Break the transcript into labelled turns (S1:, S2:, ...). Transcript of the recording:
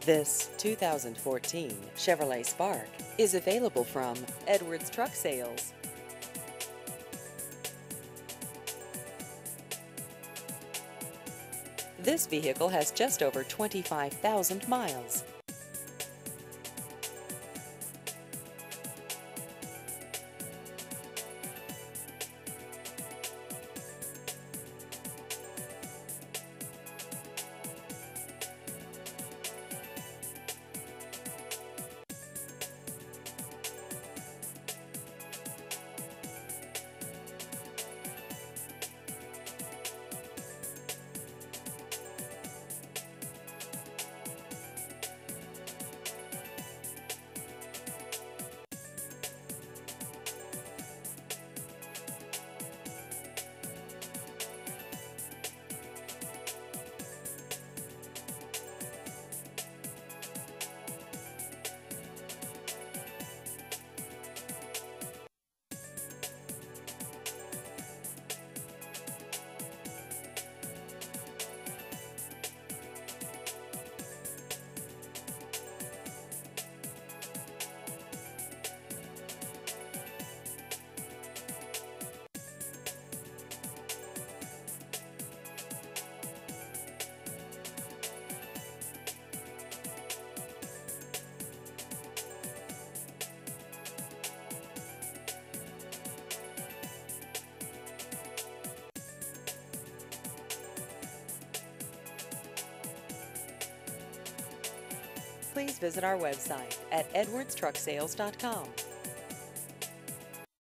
S1: This 2014 Chevrolet Spark is available from Edwards Truck Sales. This vehicle has just over 25,000 miles. Please visit our website at edwardstrucksales.com.